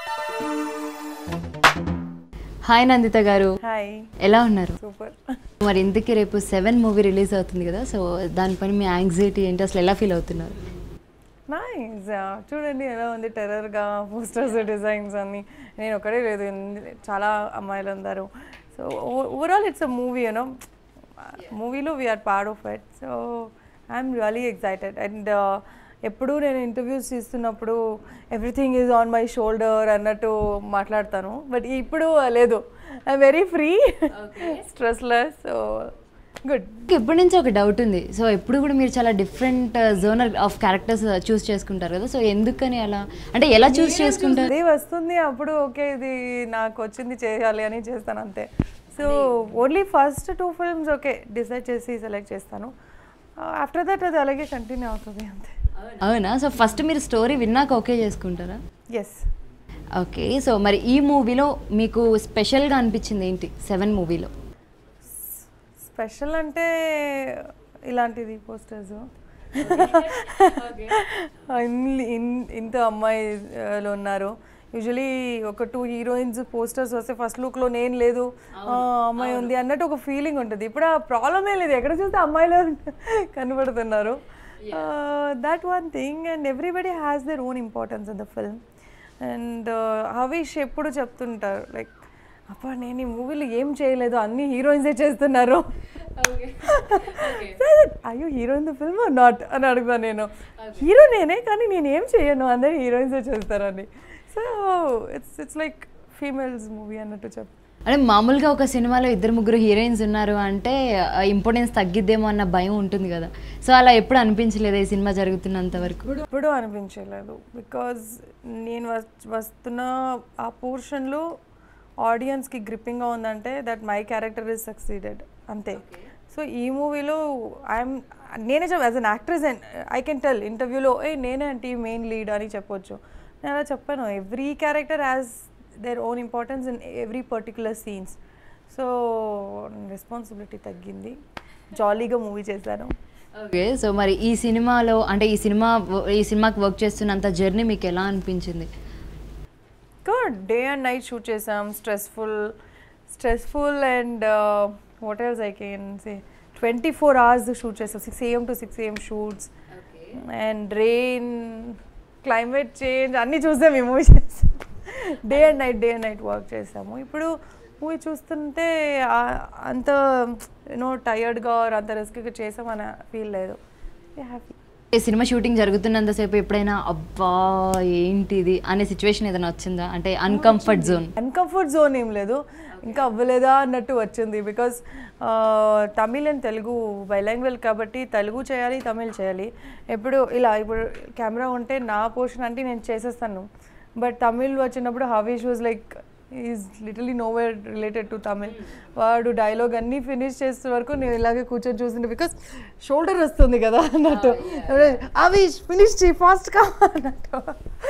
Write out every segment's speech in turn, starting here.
Hi Nanditha గారు. Hi. ఎలా ఉన్నారు? సూపర్. మరి ఇంతకీ రేపు 7 మూవీ రిలీజ్ అవుతుంది కదా, సో దానిపైన మీ యాంగ్జైటీ ఏంటి, అసలు ఎలా ఫీల్ అవుతున్నారు? నైస్. చూడండి ఎలా ఉంది, టెర్రర్గా పోస్టర్స్ డిజైన్స్ అన్నీ. నేను ఒకటే లేదు, చాలా అమ్మాయిలు అందరు. So overall it's a movie, you know. మూవీలో we are part of it. So I'm really excited. And ఎప్పుడు నేను ఇంటర్వ్యూస్ తీస్తున్నప్పుడు everything is on my shoulder అన్నట్టు మాట్లాడతాను. బట్ ఇప్పుడు లేదు, I'm very free, stressless. So good. ఎప్పటి నుంచి ఒక డౌట్ ఉంది. సో ఎప్పుడు కూడా మీరు చాలా different genre of characters choose చేసుకుంటారు కదా, సో ఎందుకని అలా, అంటే ఎలా చూస్ చేసుకుంటారు? అది వస్తుంది అప్పుడు ఓకే ఇది నాకు వచ్చింది చేయాలి అని చేస్తాను అంతే. So only first 2 films okay decide చేసి సెలెక్ట్ చేస్తాను. ఆఫ్టర్ దట్ అది అలాగే కంటిన్యూ అవుతుంది అంతే. అవునా? సో ఫస్ట్ మీరు స్టోరీ విన్నాక ఓకే చేసుకుంటారా? ఎస్. ఓకే. సో మరి ఈ మూవీలో మీకు స్పెషల్గా అనిపించింది ఏంటి 7 మూవీలో? స్పెషల్ అంటే ఇలాంటిది పోస్టర్స్, ఇంత అమ్మాయిలు ఉన్నారు. యూజువలీ ఒక 2 హీరోయిన్స్ పోస్టర్స్ వస్తే ఫస్ట్ లుక్లో నేను లేదు, అమ్మాయి ఉంది అన్నట్టు ఒక ఫీలింగ్ ఉంటుంది. ఇప్పుడు ఆ ప్రాబ్లమే లేదు, ఎక్కడ చూస్తే అమ్మాయిలు కనబడుతున్నారు. That one thing. And everybody has their own importance in the film. And Havish ఎప్పుడు చెప్తుంటారు లైక్, అప్ప నేను ఈ మూవీలో ఏం చేయలేదు, అన్ని హీరోయిన్సే చేస్తున్నారు. అయ్యో హీరోయిన్ ద ఫిల్మ్ నాట్ అని అడుగుతాను నేను. హీరో నేనే కానీ నేను ఏం చేయను, అందరు హీరోయిన్సే చేస్తారని. So it's like females movie అన్నట్టు చెప్పు. అంటే మామూలుగా ఒక సినిమాలో 2-3 హీరోయిన్స్ ఉన్నారు అంటే ఇంపార్టెన్స్ తగ్గిద్దేమో అన్న భయం ఉంటుంది కదా, సో అలా ఎప్పుడు అనిపించలేదు ఈ సినిమా జరుగుతున్నంత వరకు? ఎప్పుడు అనిపించలేదు. బికాజ్ నేను వస్తున్న ఆ పోర్షన్లో ఆడియన్స్కి గ్రిప్పింగ్గా ఉందంటే that my character is succeeded అంతే. సో ఈ మూవీలో నేనే as an actress and I can tell ఇంటర్వ్యూలో నేనే అంటే మెయిన్ లీడ్ అని చెప్పొచ్చు. నేను అలా చెప్పాను, every character has their own importance in every particular scenes. So responsibility తగ్గింది, జాలీగా మూవీ చేశాను. ఓకే. సో మరి ఈ సినిమాలో అంటే ఈ సినిమాకి వర్క్ చేస్తున్నంత జర్నీ మీకు ఎలా అనిపించింది? Good. Day and night shoot చేసాం. Stressful and what else I can say, 24 hours shoot చేసాం. 6 AM to 6 AM shoots. And rain, climate change అన్నీ చూసాం ఈ మూవీ చేసాం. డే అండ్ నైట్ వర్క్ చేసాము. ఇప్పుడు మూవీ చూస్తుంటే అంత యూనో టయర్డ్గా అంత రిస్క్గా చేసామని ఫీల్ లేదు. హ్యాపీ. ఈ సినిమా షూటింగ్ జరుగుతున్నంతసేపు ఎప్పుడైనా అబ్బా ఏంటిది అనే సిచ్యువేషన్ ఏదైనా వచ్చిందా? అంటే అన్కంఫర్ట్ జోన్ ఏం లేదు, ఇంకా అవ్వలేదా అన్నట్టు వచ్చింది. Because Tamil and Telugu bilingual కాబట్టి తెలుగు చేయాలి, తమిళ్ చేయాలి. ఇప్పుడు కెమెరా ఉంటే నా పోర్షన్ అంటే నేను చేసేస్తాను. బట్ తమిళ్ వచ్చినప్పుడు Havish was like is literally nowhere related to Tamil. వాడు డైలాగ్ అన్నీ ఫినిష్ చేసే వరకు నేను ఇలాగే కూర్చొని చూస్తుంటే బికాస్ షోల్డర్ వస్తుంది కదా అన్నట్టు, హవీష్ ఫినిష్ చేయి ఫాస్ట్గా అన్నట్టు.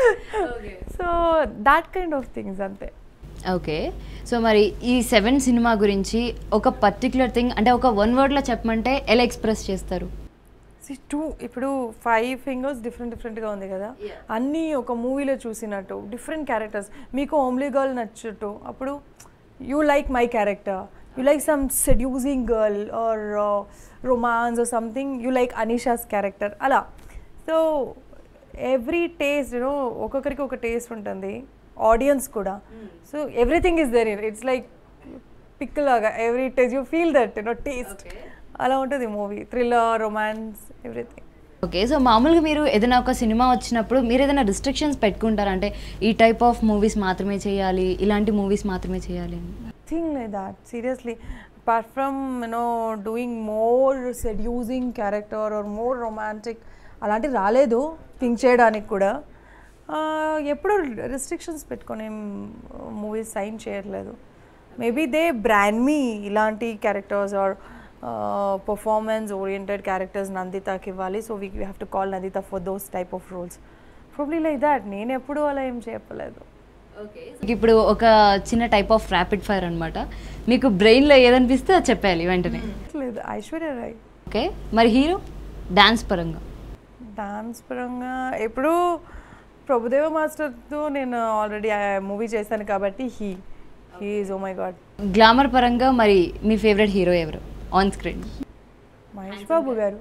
So that kind of things అంతే. ఓకే. సో మరి ఈ 7 సినిమా గురించి ఒక పర్టిక్యులర్ థింగ్ అంటే ఒక 1 wordలో చెప్పమంటే ఎలా ఎక్స్ప్రెస్ చేస్తారు? ఇప్పుడు 5 fingers డిఫరెంట్గా ఉంది కదా, అన్నీ ఒక మూవీలో చూసినట్టు డిఫరెంట్ క్యారెక్టర్స్. మీకు ఓమ్లీ గర్ల్ నచ్చట్టు, అప్పుడు you like my character. You like some seducing girl or romance or something, you like Anisha's character అలా. సో ఎవ్రీ టేస్ట్ యూనో ఒక్కొక్కరికి ఒక టేస్ట్ ఉంటుంది, ఆడియన్స్ కూడా. So everything is there. It's like pick లాగా every taste you feel that you know taste. అలా ఉంటుంది movie, thriller, romance, everything. Okay. So మామూలుగా మీరు ఏదైనా ఒక సినిమా వచ్చినప్పుడు మీరు ఏదైనా రిస్ట్రిక్షన్స్ పెట్టుకుంటారా? అంటే ఈ టైప్ ఆఫ్ మూవీస్ మాత్రమే చేయాలి, ఇలాంటి మూవీస్ మాత్రమే చేయాలి? Nothing like that seriously. Apart from doing more seducing character or more romantic అలాంటివి రాలేదు థింక్ చేయడానికి కూడా. ఎప్పుడు రిస్ట్రిక్షన్స్ పెట్టుకొని మూవీస్ సైన్ చేయట్లేదు. మేబీ దే బ్రాండ్ మీ ఇలాంటి characters or performance oriented characters Nanditaki ఇవ్వాలి, so we have to call Nandita for those type of roles. Probably like that. నేను ఎప్పుడు అలా ఏం చెప్పలేదు. ఓకే. ఇప్పుడు ఒక చిన్న టైప్ ఆఫ్ ర్యాపిడ్ ఫైర్ అనమాట, మీకు బ్రెయిన్లో ఏదనిపిస్తే అది చెప్పాలి వెంటనే. లేదు, ఐశ్వర్య రాయ్. ఓకే. మరి హీరో డాన్స్ పరంగా ఎప్పుడు ప్రభుదేవ మాస్టర్తో నేను ఆల్రెడీ మూవీ చేశాను కాబట్టి he is oh my god. Glamour పరంగా మరి మీ ఫేవరెట్ హీరో ఎవరు ఆన్ స్క్రీన్? మహేష్ బాబు గారు.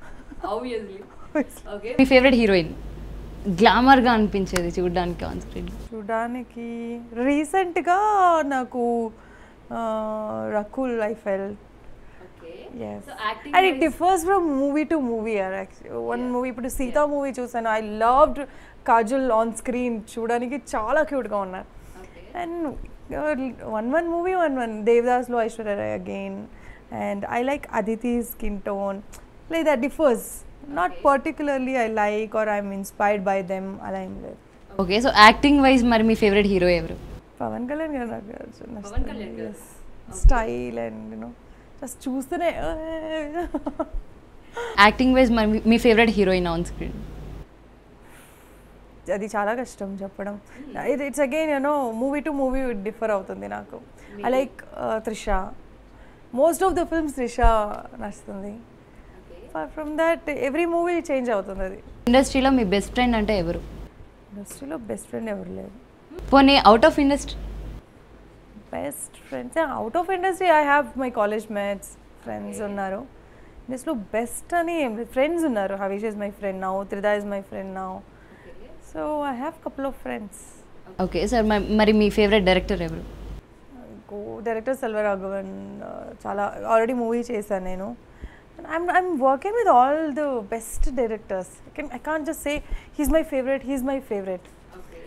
మీ ఫేవరెట్ హీరోయిన్ గ్లామర్గా అనిపించేది చూడడానికి ఆన్ స్క్రీన్? చూడడానికి రీసెంట్గా నాకు Rakul I felt. Yes. And it differs from movie to movie. One movie, ఇప్పుడు సీతా మూవీ చూసాను. I loved Kajal on screen. చూడడానికి చాలా క్యూట్గా ఉన్నారు. అండ్ వన్ మూవీ దేవదాస్లో Aishwarya Rai again. And I like Aditi skin tone. Like that differs. Not particularly I like or I'm inspired by them, అలా ఏం లేదు. ఓకే, సో యాక్టింగ్ వైజ్ మరి మీ ఫేవరెట్ హీరో ఎవరు? పవన్ కళ్యాణ్ గారు నాకు స్టైల్ అండ్ యూనో జస్ట్ చూస్తూనే. యాక్టింగ్ వైజ్ మరి మీ ఫేవరెట్ హీరోయిన్ ఆన్ స్క్రీన్? అది చాలా కష్టం చెప్పడం. It's again you know movie to movie differ అవుతుంది నాకు. I like Trisha. Most of the films Trisha నచ్చుతుంది. From that every movie change అవుతుంది. అది ఇండస్ట్రీలో మీ బెస్ట్ ఫ్రెండ్ అంటే ఎవరు? ఇండస్ట్రీలో బెస్ట్ ఫ్రెండ్ ఎవరు లేదు. పోనీ out of industry? Best friends out of industry I have my college mates friends ఉన్నారు. ఇండస్ట్రీలో బెస్ట్ అని ఏం లేదు, ఫ్రెండ్స్ ఉన్నారు. Harish is my friend now, Tridha is my friend now. So I have couple of friends. Okay sir, మరి మీ favourite director ఎవరు? Director Selvaraghavan. చాలా ఆల్రెడీ మూవీ చేశాను నేను. I'm working with all the best directors. I can't just say he's my favorite. Okay.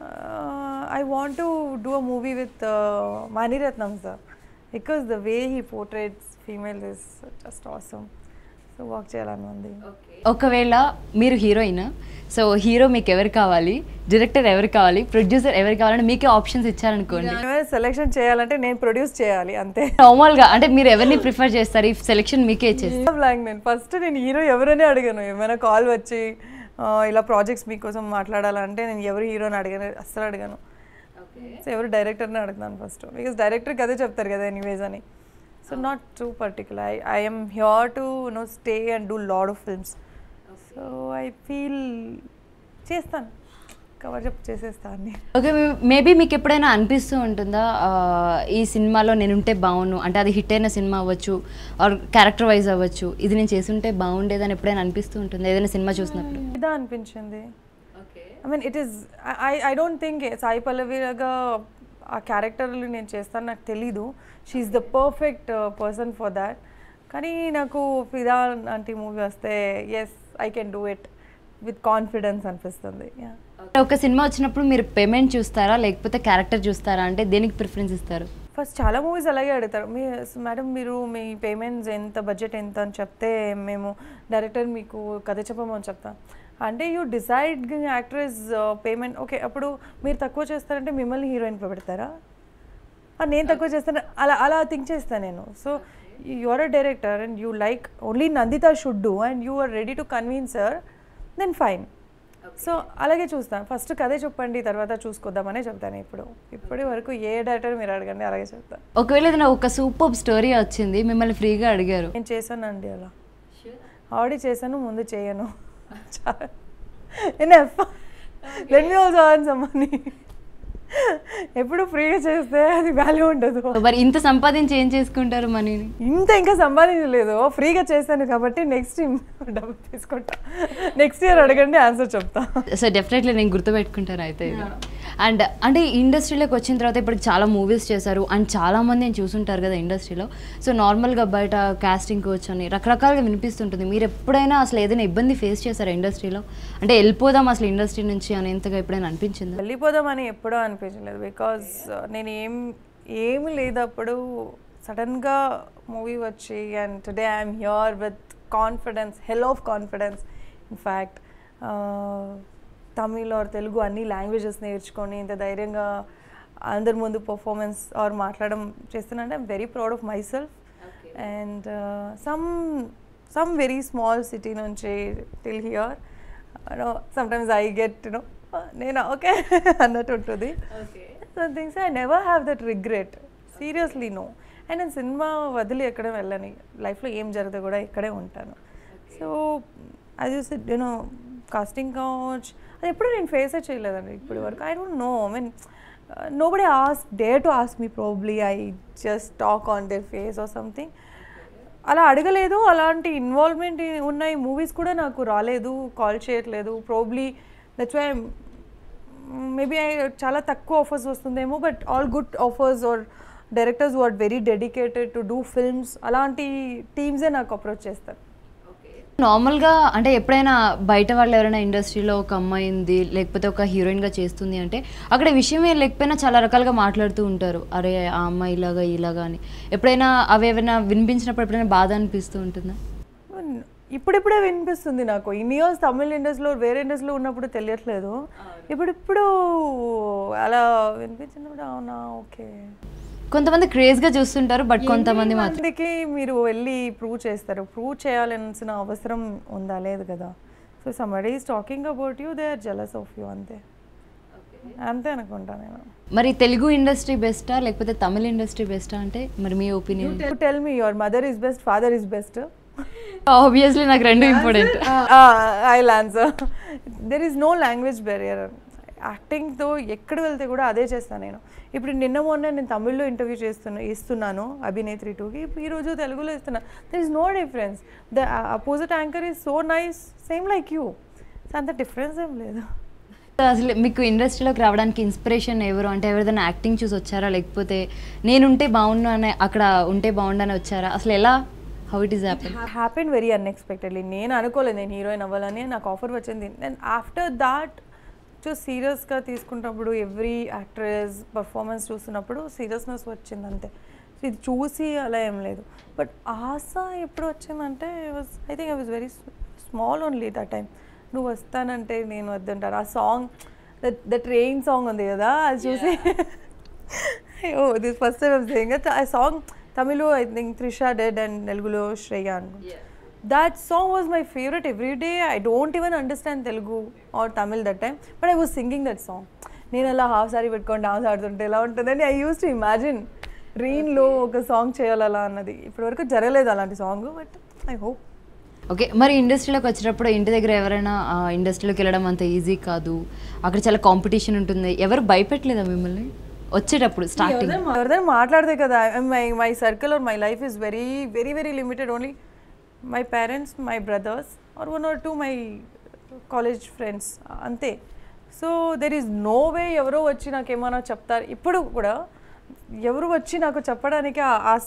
I want to do a movie with Mani Ratnam sir, because the way he portrays female is just awesome. So work చేయాలని ఉంది. ఒకవేళ మీరు heroine, so hero మీకు ఎవరు కావాలి, director ఎవరు కావాలి, producer ఎవరు కావాలని మీకే ఆప్షన్స్ ఇచ్చారనుకోండి, సెలెక్షన్ చేయాలంటే నేను ప్రొడ్యూస్ చేయాలి అంతే. నార్మల్గా అంటే మీరు ఎవరిని ప్రిఫర్ చేస్తారు? ఈ సెలెక్షన్ మీకే ఇచ్చేస్తారు. నేను ఫస్ట్ నేను హీరో ఎవరనే అడిగాను. ఏమైనా కాల్ వచ్చి ఇలా ప్రాజెక్ట్స్ మీకోసం మాట్లాడాలంటే నేను ఎవరు హీరోని అస్సలు అడిగాను. సో ఎవరు డైరెక్టర్ని అడుగుతాను ఫస్ట్, బికాస్ డైరెక్టర్కి అదే చెప్తారు కదా ఎనీవేస్ అని. So not too particular. I am here to stay and do lot of films. So I feel చేస్తాను, కవర్ అప్ చేసేస్తాను. ఓకే, మేబీ మీకు ఎప్పుడైనా అనిపిస్తూ ఉంటుందా ఈ సినిమాలో నేను ఉంటే బాగుండు, అంటే అది హిట్ అయిన సినిమా అవ్వచ్చు ఆర్ క్యారెక్టర్ వైజ్ అవ్వచ్చు, ఇది నేను చేస్తుంటే బాగుండేదని ఎప్పుడైనా అనిపిస్తూ ఉంటుంది ఏదైనా సినిమా చూసినప్పుడు? ఇదా అనిపించింది. I mean it is I don't think Sai పల్లవిగా ఆ క్యారెక్టర్లు నేను చేస్తాను, నాకు తెలీదు. She is the perfect person for that. కానీ నాకు ఫిదా లాంటి మూవీ వస్తే yes I can do it with confidence అనిపిస్తుంది. ఒక సినిమా వచ్చినప్పుడు మీరు పేమెంట్ చూస్తారా లేకపోతే క్యారెక్టర్ చూస్తారా, అంటే దేనికి ప్రిఫరెన్స్ ఇస్తారు? ఫస్ట్ చాలా మూవీస్ అలాగే అడుగుతారు, మేడం మీరు మీ పేమెంట్స్ ఎంత, బడ్జెట్ ఎంత అని చెప్తే మేము డైరెక్టర్ మీకు కథ చెప్పమని చెప్తాం. అంటే you decide actress payment. Okay, అప్పుడు మీరు తక్కువ చేస్తారంటే మిమ్మల్ని హీరోయిన్ పెడతారా, నేను తక్కువ చేస్తాను, అలా థింక్ చేస్తాను నేను. So you are a director and you like only Nanditha should do and you are ready to convince her, then fine. So అలాగే చూస్తాను. ఫస్ట్ కథే చెప్పండి, తర్వాత చూసుకొద్దామనే చెప్తాను. ఇప్పటి వరకు ఏ డైరెక్టర్ మీరు అడగండి అలాగే చెప్తాను. ఒకవేళ ఏదైనా ఒక సూపర్ స్టోరీ వచ్చింది, మిమ్మల్ని ఫ్రీగా అడిగారు, నేను చేశానండి. అలా ఆల్రెడీ చేశాను, ముందు చేయను. Let me also earn some money. ఎప్పుడు ఫ్రీగా చేస్తే అది వాల్యూ ఉండదు. మరి ఇంత సంపాదించి ఏం చేసుకుంటారు మనీని? ఇంకా సంపాదించలేదు, ఫ్రీగా చేశాను కాబట్టి నెక్స్ట్ డబ్బులు తీసుకుంటా. నెక్స్ట్ ఇయర్ అడగండి, ఆన్సర్ చెప్తా. సో డెఫినెట్లీ నేను గుర్తుపెట్టుకుంటాను అయితే. అండ్ అంటే ఇండస్ట్రీలోకి వచ్చిన తర్వాత ఇప్పుడు చాలా మూవీస్ చేశారు అండ్ చాలామంది నేను చూసుంటారు కదా ఇండస్ట్రీలో. సో నార్మల్గా బయట కాస్టింగ్ కోచ్ అని రకరకాలుగా వినిపిస్తుంటుంది. మీరు ఎప్పుడైనా అసలు ఏదైనా ఇబ్బంది ఫేస్ చేశారా ఇండస్ట్రీలో? అంటే వెళ్ళిపోదాం అసలు ఇండస్ట్రీ నుంచి అనేంతగా ఎప్పుడైనా అనిపించింది? వెళ్ళిపోదాం అని ఎప్పుడూ అనిపించలేదు, బికాజ్ నేను ఏమి లేదు అప్పుడు. సడన్గా మూవీ వచ్చి and today I'm here with confidence, hell of confidence. In fact Tamil or Telugu అన్ని లాంగ్వేజెస్ నేర్చుకొని ఇంత ధైర్యంగా అందరి ముందు పర్ఫార్మెన్స్ ఆర్ మాట్లాడడం చేస్తున్నానంటే I'm very proud of myself. And some very small city నుంచి till here sometimes I get నేను ఓకే అన్నట్టు ఉంటుంది. Things I never have that regret, seriously no. And నేను సినిమా వదిలి ఎక్కడ వెళ్ళని, లైఫ్లో ఏం జరిగితే కూడా ఇక్కడే ఉంటాను. సో అది కాస్టింగ్ కౌచ్ అది ఎప్పుడు నేను ఫేసే చేయలేదండి ఇప్పటి వరకు. I don't know, I mean nobody dare to ask me, probably I just talk on their face or something. అలా అడగలేదు, అలాంటి ఇన్వాల్వ్మెంట్ ఉన్న ఈ మూవీస్ కూడా నాకు రాలేదు, కాల్ చేయట్లేదు. ప్రాబ్లీ దట్స్ వై మేబీ చాలా తక్కువ ఆఫర్స్ వస్తుందేమో, but all good offers or directors who are very dedicated to do films అలాంటి టీమ్సే నాకు అప్రోచ్ చేస్తారు. నార్మల్గా అంటే ఎప్పుడైనా బయట వాళ్ళు ఎవరైనా ఇండస్ట్రీలో ఒక అమ్మాయి ఉంది లేకపోతే ఒక హీరోయిన్గా చేస్తుంది అంటే అక్కడ విషయమే లేకపోయినా చాలా రకాలుగా మాట్లాడుతూ ఉంటారు, అరే ఆ అమ్మాయి ఇలాగా ఇలాగా అని. ఎప్పుడైనా అవి ఏమైనా వినిపించినప్పుడు ఎప్పుడైనా బాధ అనిపిస్తూ ఉంటుందా? ఇప్పుడిప్పుడే వినిపిస్తుంది నాకు. ఇన్ని ఇయర్స్ తమిళ ఇండస్ట్రీలో వేరే ఇండస్ట్రీలో ఉన్నప్పుడు తెలియట్లేదు, ఇప్పుడు అలా వినిపించినప్పుడు అవునా ఓకే. కొంతమంది క్రేజ్గా చూస్తుంటారు, బట్ కొంతమంది మాత్రమే మీరు వెళ్ళి ప్రూవ్ చేస్తారు. ప్రూవ్ చేయాల్సిన అవసరం ఉందా? లేదు కదా. So somebody is talking about you, they are jealous of you, అంతే అంతే అనుకుంటా నేను. మరి తెలుగు ఇండస్ట్రీ బెస్టా లేకపోతే తమిళ ఇండస్ట్రీ బెస్టా అంటే మరి మీ opinion? Tell me, your mother is best, father is best? Obviously నాకు రెండు important. I'll answer. There is no language barrier. యాక్టింగ్తో ఎక్కడ వెళ్తే కూడా అదే చేస్తాను నేను. ఇప్పుడు నిన్న మొన్న నేను తమిళ్లో ఇంటర్వ్యూ ఇస్తున్నాను అభినేత్రి 2కి, ఈరోజు తెలుగులో ఇస్తున్నా. There is no difference. The opposite anchor is so nice, same like you. So అంత డిఫరెన్స్ ఏం లేదు. అసలు మీకు ఇండస్ట్రీలోకి రావడానికి ఇన్స్పిరేషన్ ఎవరు? అంటే ఎవరిదైనా యాక్టింగ్ చూసి వచ్చారా లేకపోతే నేనుంటే బాగున్నా అని అక్కడ ఉంటే బాగుండని వచ్చారా? అసలు ఎలా, how it is happen very unexpectedly. నేను అనుకోలేదు నేను హీరోయిన్ అవ్వాలని, నాకు ఆఫర్ వచ్చింది. అండ్ ఆఫ్టర్ దాట్ సీరియస్గా తీసుకున్నప్పుడు ఎవ్రీ యాక్ట్రెస్ పర్ఫార్మెన్స్ చూస్తున్నప్పుడు సీరియస్నెస్ వచ్చింది అంతే. సో ఇది చూసి అలా ఏం లేదు. బట్ ఆశ ఎప్పుడు వచ్చిందంటే I think I was very small only that time. నువ్వు వస్తానంటే నేను వద్దంటారు. ఆ సాంగ్ ద ట్రైన్ సాంగ్ ఉంది కదా, అది చూసి oh this first time I'm saying it. ఆ song Tamil I think Trisha did and తెలుగులో శ్రేయ అనుకుంటా. That song was my favorite every day. I don't even understand Telugu or Tamil that time, but I was singing that song. నేను అలా half sorry పెట్టుకొని dance ఆడుతుంటే ఎలా ఉంటుందని I use to imagine రీన్లో ఒక సాంగ్ చేయాలలా అన్నది. ఇప్పటివరకు జరగలేదు అలాంటి song, but I hope. Okay, మరి ఇండస్ట్రీలోకి వచ్చేటప్పుడు ఇంటి దగ్గర ఎవరైనా ఇండస్ట్రీలోకి వెళ్ళడం అంత ఈజీ కాదు, అక్కడ చాలా కాంపిటీషన్ ఉంటుంది, ఎవరు భయపెట్టలేదా మిమ్మల్ని వచ్చేటప్పుడు స్టార్టింగ్? ఎవరిదైనా మాట్లాడితే కదా. My circle or my life is very very very limited. Only my parents, my brothers or one or two my college friends, ante. So there is no way ఎవరో వచ్చి నాకు ఏమైనా చెప్తారు. ఇప్పుడు కూడా ఎవరు వచ్చి నాకు చెప్పడానికి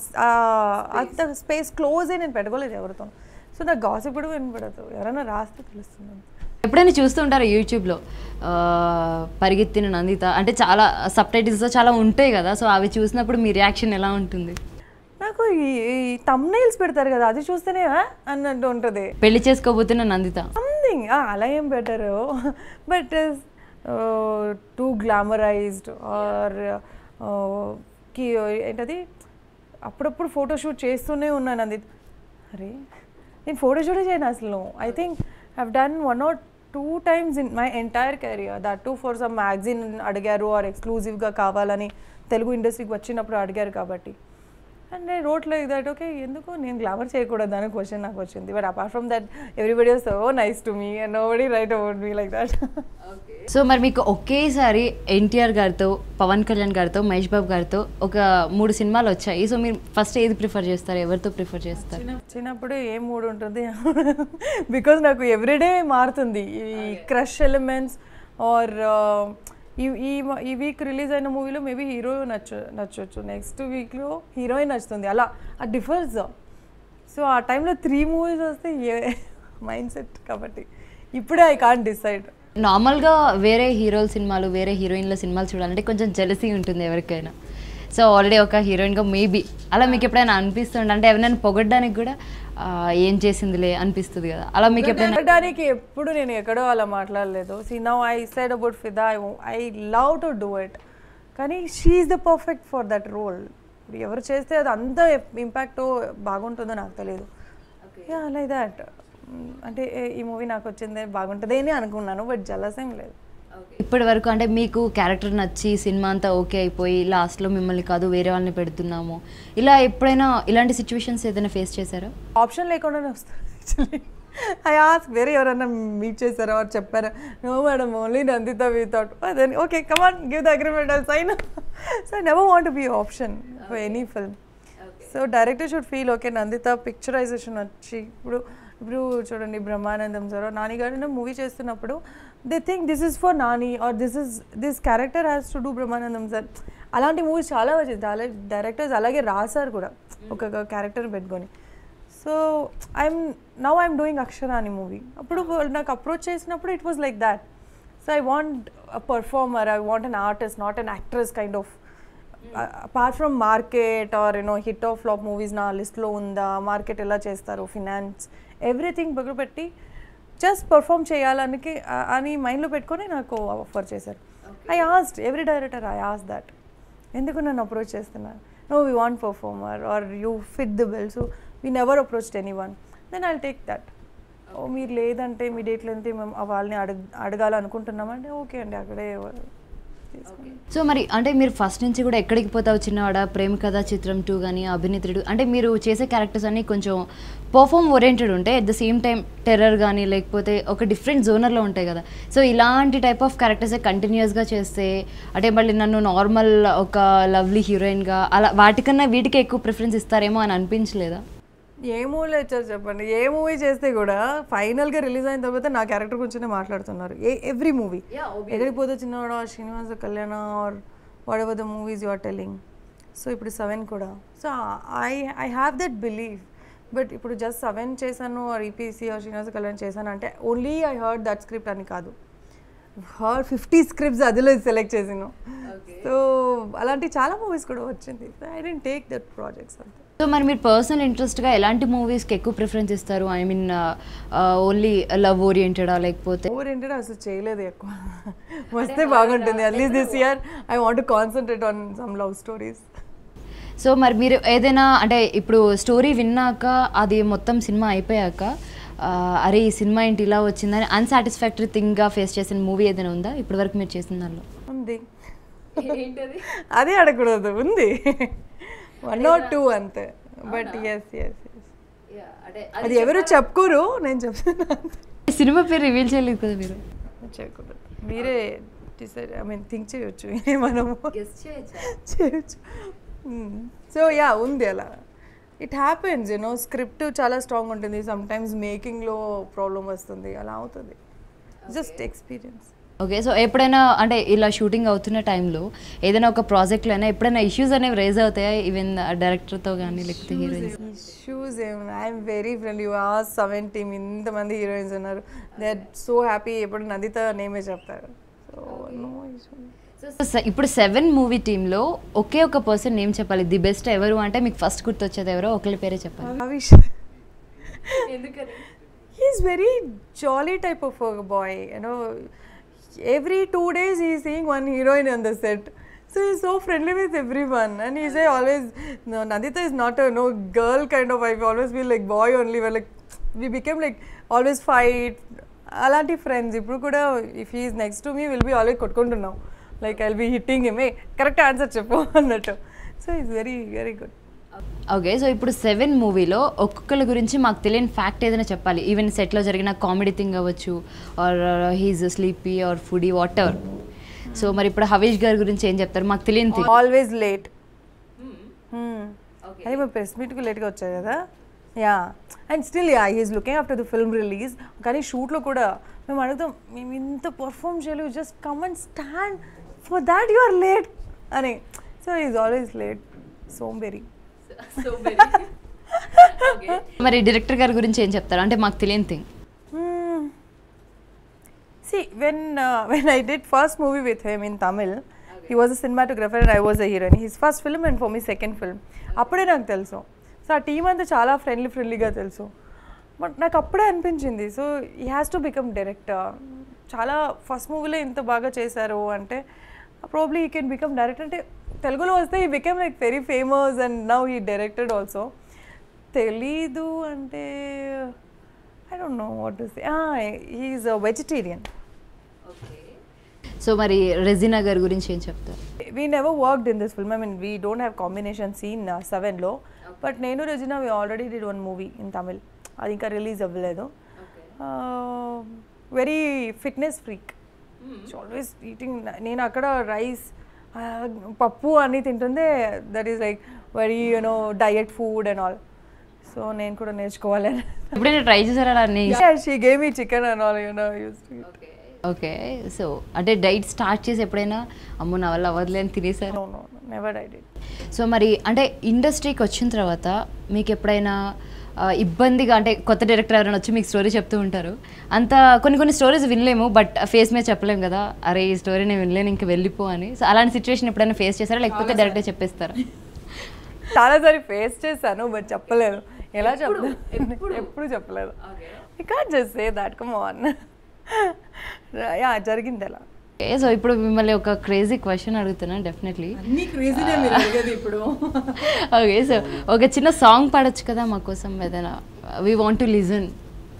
అంత స్పేస్ క్లోజ్ నేను పెట్టుకోలేదు ఎవరితో. సో నాకు గాసిప్ కూడా వినపడదు, ఎవరైనా రాస్తే తెలుస్తుంది. ఎప్పుడైనా చూస్తూ ఉంటారు యూట్యూబ్లో పరిగెత్తిన నందిత అంటే చాలా సబ్ టైటిల్స్తో చాలా ఉంటాయి కదా, సో అవి చూసినప్పుడు మీ రియాక్షన్ ఎలా ఉంటుంది? నాకు ఈ థంబ్నెయిల్స్ పెడతారు కదా, అది చూస్తేనే అన్నట్టు ఉంటుంది. పెళ్లి చేసుకోబోతున్న నందిత సంథింగ్ అలా ఏం better, but too glamorised or ఏంటది. అప్పుడప్పుడు ఫోటోషూట్ చేస్తూనే ఉన్నాను నందిత. అరే నేను ఫోటోషూటే చేయను అసలు. I think I've done 1 or 2 times in my entire career. That too for some magazine అడిగారు ఆర్ ఎక్స్క్లూజివ్గా కావాలని తెలుగు ఇండస్ట్రీకి వచ్చినప్పుడు అడిగారు కాబట్టి. And I wrote like that, okay ఎందుకు నేను గ్లామర్ చేయకూడదు అనే క్వశ్చన్ నాకు వచ్చింది. But apart from that everybody was so nice to me and nobody write about me like that. So మరి మీకు ఒకేసారి ఎన్టీఆర్ గారితో, పవన్ కళ్యాణ్ గారితో, మహేష్ బాబు గారితో ఒక 3 సినిమాలు వచ్చాయి. సో మీరు ఫస్ట్ ఏది ప్రిఫర్ చేస్తారు, ఎవరితో ప్రిఫర్ చేస్తారు? చిన్నప్పుడు ఏ మూడ్ ఉంటుంది బికాజ్ నాకు ఎవ్రీడే మారుతుంది. ఈ క్రష్ ఎలిమెంట్స్ ఆర్ ఈ వీక్ రిలీజ్ అయిన మూవీలో మేబీ హీరో నచ్చవచ్చు, నెక్స్ట్ వీక్లో హీరోయిన్ నచ్చుతుంది, అలా అది డిఫర్స్. సో ఆ టైంలో 3 మూవీస్ వస్తే మైండ్ సెట్ కాబట్టి ఇప్పుడే ఐ కాంట్ డిసైడ్. నార్మల్గా వేరే హీరోల సినిమాలు, వేరే హీరోయిన్ల సినిమాలు చూడాలంటే కొంచెం జెలసీ ఉంటుంది ఎవరికైనా. సో ఆల్రెడీ ఒక హీరోయిన్గా మేబీ అలా మీకు ఎప్పుడైనా అనిపిస్తుంది? అంటే ఎవరైనా పొగడ్డానికి కూడా ఏం చేసిందిలే అనిపిస్తుంది కదా, అలా మీకు ఎప్పుడైనా? పొగడ్డానికి ఎప్పుడు నేను ఎక్కడో అలా మాట్లాడలేదు. See now I said about Fidaa, I love to do it, కానీ she is the perfect for that role. ఎవరు చేస్తే అది అంత ఇంపాక్ట్ బాగుంటుందో నాకు తెలియదు. Yeah like that. అంటే ఈ మూవీ నాకు వచ్చింది బాగుంటుంది అని అనుకున్నాను, బట్ జలస్ ఏం లేదు. ఇప్పటి వరకు అంటే మీకు క్యారెక్టర్ నచ్చి సినిమా అంతా ఓకే అయిపోయి లాస్ట్లో మిమ్మల్ని కాదు వేరే వాళ్ళని పెడుతున్నాము, ఇలా ఎప్పుడైనా ఇలాంటి సిచ్యువేషన్స్ ఏదైనా ఫేస్ చేశారా? ఆప్షన్ లేకుండానే వస్తుంది యాక్చువల్లీ. ఐ ఆస్క్ వేరే ఎవరన్నా మీట్ చేశారా ఆర్ చెప్పారా? No madam, only Nanditha we thought. Then okay come on, give the agreement, I'll sign. So I never want to be option for any film. So director should feel okay Nanditha picturisation వచ్చి ఇప్పుడు చూడండి Brahmanandam sir Nani గారు movie చేస్తున్నప్పుడు they think this is for Nani or this character has to do Brahmanandam sir. అలాంటి movies చాలా వచ్చింది, చాలా directors అలాగే రాశారు కూడా ఒక క్యారెక్టర్ పెట్టుకొని. సో ఐఎమ్ డూయింగ్ అక్షర అని మూవీ. అప్పుడు నాకు అప్రోచ్ చేసినప్పుడు it was like that. So I want a performer, I want an artist, not an actress kind of. Apart from market or hit of flop movies నా లిస్ట్లో ఉందా, market ఎలా చేస్తారు, finance, everything పక్కన పెట్టి జస్ట్ పర్ఫామ్ చేయాలని అని మైండ్లో పెట్టుకొని నాకు ఆఫర్ చేశారు. I asked every director, I asked that, ఎందుకు నన్ను అప్రోచ్ చేస్తున్నారు? No, we want performer or you fit the bill. So we never approached anyone. Then I'll take that. Oh మీరు లేదంటే మీ డేట్లు ఎంత మేము వాళ్ళని అడగాలనుకుంటున్నామంటే ఓకే అండి, అక్కడే. సో మరి అంటే మీరు ఫస్ట్ నుంచి కూడా ఎక్కడికి పోతావు చిన్నవాడ, ప్రేమ కథా చిత్రం 2 కానీ అభినేత్రుడు, అంటే మీరు చేసే క్యారెక్టర్స్ అన్నీ కొంచెం పర్ఫామ్ ఓరియంటెడ్ ఉంటాయి, at the same time terror కానీ లేకపోతే ఒక డిఫరెంట్ జోనర్లో ఉంటాయి కదా. సో ఇలాంటి టైప్ ఆఫ్ క్యారెక్టర్సే కంటిన్యూస్గా చేస్తే అంటే మళ్ళీ నన్ను నార్మల్ ఒక లవ్లీ హీరోయిన్గా అలా వాటికన్నా వీటికే ఎక్కువ ప్రిఫరెన్స్ ఇస్తారేమో అని అనిపించలేదా? ఏ మూవీలో ఇచ్చారు చెప్పండి? ఏ మూవీ చేస్తే కూడా ఫైనల్గా రిలీజ్ అయిన తర్వాత నా క్యారెక్టర్ గురించినే మాట్లాడుతున్నారు. ఎవ్రీ మూవీ ఎక్కడికి పోతే Chinnavada, Srinivasa Kalyana or whatever the movies you are telling. So ఇప్పుడు 7 కూడా. So I have that believe. But ఇప్పుడు జస్ట్ 7 చేశాను or EPC or Srinivasa Kalyan చేశాను అంటే only I heard that script అని కాదు, హర్డ్ 50 స్క్రిప్ట్స్ అదిలో సెలెక్ట్ చేసాను. సో అలాంటి చాలా మూవీస్ కూడా వచ్చింది. I didn't take that projects అంతే. సో మరి మీరు పర్సనల్ ఇంట్రెస్ట్గా ఎలాంటి మూవీస్కి ఎక్కువ ప్రిఫరెన్స్ ఇస్తారు? ఐ మీన్ ఓన్లీ లవ్ ఓరియంటెడా లేకపోతే? ఓరియంటెడ్ అసలు చేయలేదు ఎక్కువ. వస్తే బాగుంటుంది. At least this year I want to concentrate on some love stories. So మరి మీరు ఏదైనా అంటే ఇప్పుడు స్టోరీ విన్నాక అది మొత్తం సినిమా అయిపోయాక అరే ఈ సినిమా ఏంటి ఇలా వచ్చిందని అన్సాటిస్ఫాక్టరీ థింగ్గా ఫేస్ చేసిన మూవీ ఏదైనా ఉందా ఇప్పటివరకు మీరు చేసిన దానిలో? ఉంది, అదే అడగకూడదు, ఉంది 1 or 2 అంతే. బట్ ఎస్ అది ఎవరు చెప్పుకోరు, నేను చెప్తున్నాను. సినిమా పేరు రివీల్ చేయలేదు కదా మీరు? చేయకూడదు, మీరే డిసైడ్, ఐ మీన్ థింక్ చేయొచ్చు, మనము చేయొచ్చు. సో యా ఉంది అలా. ఇట్ హ్యాపెన్స్, స్క్రిప్ట్ చాలా స్ట్రాంగ్ ఉంటుంది, సమ్ టైమ్స్ మేకింగ్లో ప్రాబ్లం వస్తుంది, అలా అవుతుంది. Just experience. ఓకే. సో ఎప్పుడైనా అంటే ఇలా షూటింగ్ అవుతున్న టైంలో ఏదైనా ఒక ప్రాజెక్ట్లో అయినా ఎప్పుడైనా ఇష్యూస్ అనేవి రేజ్ అవుతాయా ఈవెన్ డైరెక్టర్తో కానీ లేకపోతే హీరోయిన్స్? ఇష్యూస్ ఏమన్నా, ఐఎమ్ వెరీ ఫ్రెండ్లీ. 7 టీమ్ ఇంతమంది హీరోయిన్స్ ఉన్నారు, దే ఆర్ సో హ్యాపీ. ఎప్పుడు నందిత నేమే చెప్తారు. So no issues. ఇప్పుడు 7 మూవీ టీంలో ఒకే ఒక పర్సన్ నేమ్ చెప్పాలి, ది బెస్ట్ ఎవరు అంటే మీకు ఫస్ట్ గుర్తొచ్చేది ఎవరో ఒకరి పేరే చెప్పాలి. అవిష్. ఎందుకని? He is very jolly type of boy. Every 2 days he is seeing one heroine on the set, so he is so friendly with everyone, and he say always, no, Nandita is not a girl kind of. I always feel like boy only. We became like always fight, alanti friends. Ippudu kuda if he is next to me, we'll be always kottukuntunnam, like I'll be hitting him, hey correct answer cheppu annattu. So he is very very good. Okay. So ఇప్పుడు 7 మూవీలో ఒక్కొక్కరి గురించి మాకు తెలియని fact ఏదైనా చెప్పాలి, even సెట్లో జరిగిన కామెడీ థింగ్ అవ్వచ్చు or he's sleepy or foodie whatever. So మరి ఇప్పుడు హవీష్ గారి గురించి ఏం చెప్తారు మాకు తెలియని థింగ్? Always late. అదే మా ప్రెస్ మీట్కి లేట్గా వచ్చాయి కదా. Yeah, and still yeah he's looking after the film release. కానీ షూట్లో కూడా మేము అడుగుతాం, మేము ఇంత పర్ఫామ్ చేయలేదు, just come and stand for that you are late అని. సో హీఈస్ ఆల్వేస్ లేట్, సోంబేరి. మరి డైరెక్టర్ గారి గురించి ఏం చెప్తారు అంటే మాకు తెలియని thing? See, when I did first movie with him in Tamil, he was a cinematographer and I was a heroine. His first film and for me second film. అప్పుడే నాకు తెలుసు. సో ఆ టీమ్ అంతా చాలా ఫ్రెండ్లీగా తెలుసు. బట్ నాకు అప్పుడే అనిపించింది, so he has to become director. చాలా ఫస్ట్ మూవీలో ఇంత బాగా చేశారు అంటే probably he can become director. అంటే తెలుగులో వస్తే he become like very famous and now he directed also. తెలీదు అంటే I don't know what to say. He is a vegetarian. Okay. So మరి రెజినా గారి గురించి ఏం చెప్తారు? We never worked in this film. I mean, we don't have combination scene 7 లో. But నేను Regina we already did one movie in Tamil. అది ఇంకా release అవ్వలేదు. Very fitness freak, always eating. నేను అక్కడ రైస్ పప్పు అన్నీ తింటుందే, that is like very diet food and all. So నేను కూడా నేర్చుకోవాలని. ఎప్పుడైనా ట్రై చేశారా అన్ని? She gave me chicken and all okay. So అంటే డైట్ స్టార్ట్ చేసి ఎప్పుడైనా అమ్మో నా వల్ల అవ్వదులే అని తినేసారు? No never I did. So మరి అంటే ఇండస్ట్రీకి వచ్చిన తర్వాత మీకు ఎప్పుడైనా ఇబ్బందిగా, అంటే కొత్త డైరెక్టర్ ఎవరైనా వచ్చి మీకు స్టోరీ చెప్తూ ఉంటారు, అంత కొన్ని స్టోరీస్ వినలేము, బట్ ఫేస్ మీద చెప్పలేము కదా, అరే ఈ స్టోరీ నేను వినలేను ఇంక వెళ్ళిపో అని. సో అలాంటి సిచ్యువేషన్ ఎప్పుడైనా ఫేస్ చేస్తారా, లేకపోతే డైరెక్ట్గా చెప్పేస్తారా? చాలాసారి ఫేస్ చేశాను, బట్ చెప్పలేదు. ఎలా చెప్పలేదు? ఎప్పుడు చెప్పలేదు. I can't just say that, come on. Yeah, జరిగింది అలా. సో ఇప్పుడు మిమ్మల్ని ఒక క్రేజీ క్వశ్చన్ అడుగుతున్నాను. డెఫినెట్లీ ఇప్పుడు. ఓకే, సో ఒక చిన్న సాంగ్ పాడొచ్చు కదా మా కోసం ఏదైనా? We want to listen.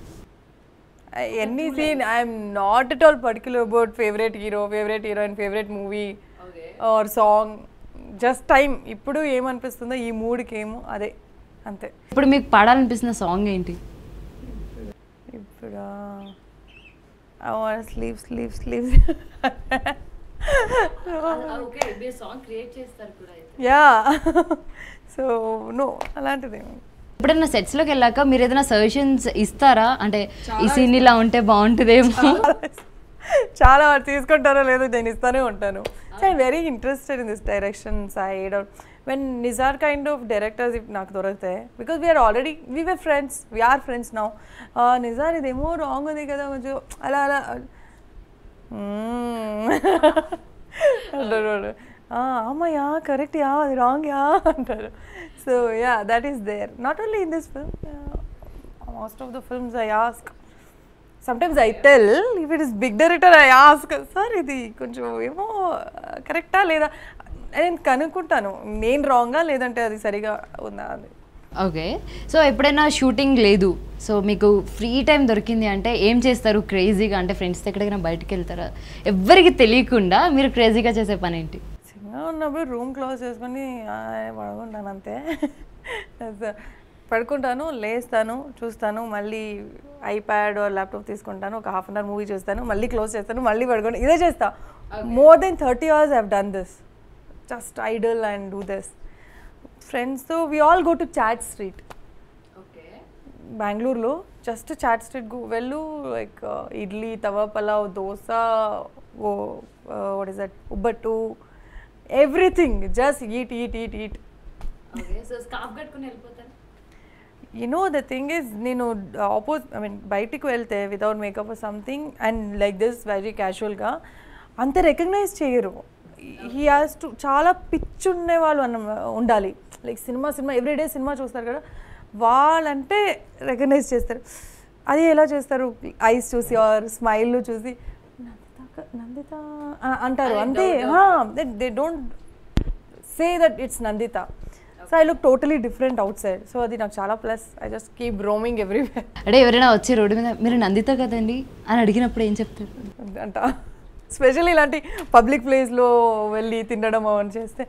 Any scene, I'm not at all particular about favourite hero, favourite heroine, favourite movie or song. Just time, ఇప్పుడు ఏమనిపిస్తుందో ఈ మూడ్కి ఏమో అదే, అంతే. ఇప్పుడు మీకు పాడాలనిపిస్తున్న సాంగ్ ఏంటి? ఇప్పుడు I want to sleep. Yeah. So, no, అలాంటిది. ఎప్పుడైనా సెట్స్లోకి వెళ్ళాక మీరు ఏదైనా సజెషన్స్ ఇస్తారా, అంటే ఈ సీన్ ఇలా ఉంటే బాగుంటుందేమో? చాలా తీసుకుంటారో లేదో నేను ఇస్తానే ఉంటాను. So I very interested in this direction side. When నిజార్ కైండ్ ఆఫ్ డైరెక్టర్స్ నాకు దొరికితే, because we're already we're friends now. నిజార్ ఇదేమో రాంగ్ ఉంది కదా కొంచెం అలా అంటారు. అమ్మయ్యా కరెక్ట్ యా, అది రాంగ్ యా అంటారు. So yeah, that is there. Not only in this film, most of the films I ask. sometimes I tell, if it is big director I ask, sir ఇది కొంచెం ఏమో కరెక్టా లేదా నేను కనుక్కుంటాను, నేను రాంగా లేదంటే అది సరిగా ఉందా అని. ఓకే, సో ఎప్పుడైనా షూటింగ్ లేదు, సో మీకు ఫ్రీ టైం దొరికింది అంటే ఏం చేస్తారు క్రేజీగా? అంటే ఫ్రెండ్స్తో ఎక్కడికైనా బయటకు వెళ్తారా? ఎవరికి తెలియకుండా మీరు క్రేజీగా చేసే పని ఏంటి? చిన్నగా ఉన్నప్పుడు రూమ్ క్లోజ్ చేసుకొని పడుకుంటాను అంతే. పడుకుంటాను, లేస్తాను, చూస్తాను, మళ్ళీ ఐప్యాడ్ ల్యాప్టాప్ తీసుకుంటాను, ఒక హాఫ్ అన్ అవర్ మూవీ చూస్తాను, మళ్ళీ క్లోజ్ చేస్తాను, మళ్ళీ పడుకుంటాను. ఇదే చేస్తా. More than 30 hours I have done this, just idle and do this. ఫ్రెండ్స్తో we all go to chat street. బెంగళూరులో జస్ట్ చాట్ స్ట్రీట్ వెళ్ళు, like idli, tawa pulao, dosa, what is that, ఉబ్బట్టు, everything, just eat. The thing is, బయటికి వెళ్తే without makeup or something and like this very క్యాజువల్గా అంత recognize చేయరు. He has to, చాలా pitch ఉండే వాళ్ళు ఉండాలి. లైక్ సినిమా ఎవ్రీడే సినిమా చూస్తారు కదా, వాళ్ళంటే రికగ్నైజ్ చేస్తారు. అది ఎలా చేస్తారు? ఐస్ చూసి ఆర్ స్మైల్ చూసి నందిత అంటారు అంతే. They don't say that it's Nanditha. So I look totally different outside. So అది నాకు చాలా plus. I just keep roaming everywhere. అంటే ఎవరైనా వచ్చి రోడ్డు మీద మీరు నందిత కదండి అని అడిగినప్పుడు ఏం చెప్తారు అంట? స్పెషల్లీ ఇలాంటి పబ్లిక్ ప్లేస్లో వెళ్ళి తినడం అవన్నీ చేస్తే